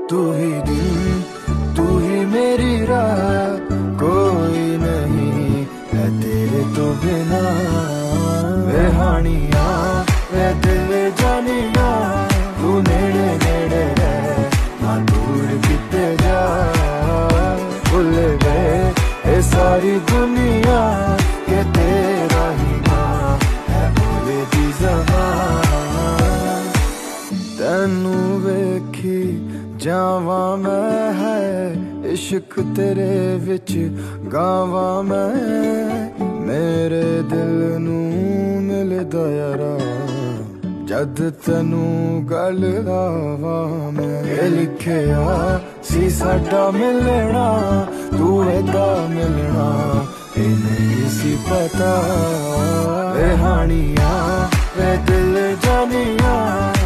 तू ही दिन, तू ही मेरी राह, कोई नहीं है तेरे तो बिना। वे हानिया वे दिल जानिया, तू नेड़े नेड़े रह ना दूर किते जा। भुल गए ये सारी दुनिया के तेरा ही नाम है बोले दी ज़बान। तेनू वेखी जावा मैं है इश्क तेरे विच गावा मैं। मेरे दिल नू मिलदा यारा जद तेनू गल लावा मैं। ये लिखिया सी साडा मिलना, तू एदा मिलना ये नहीं सी पता। वे हानिया वे दिल जानिया,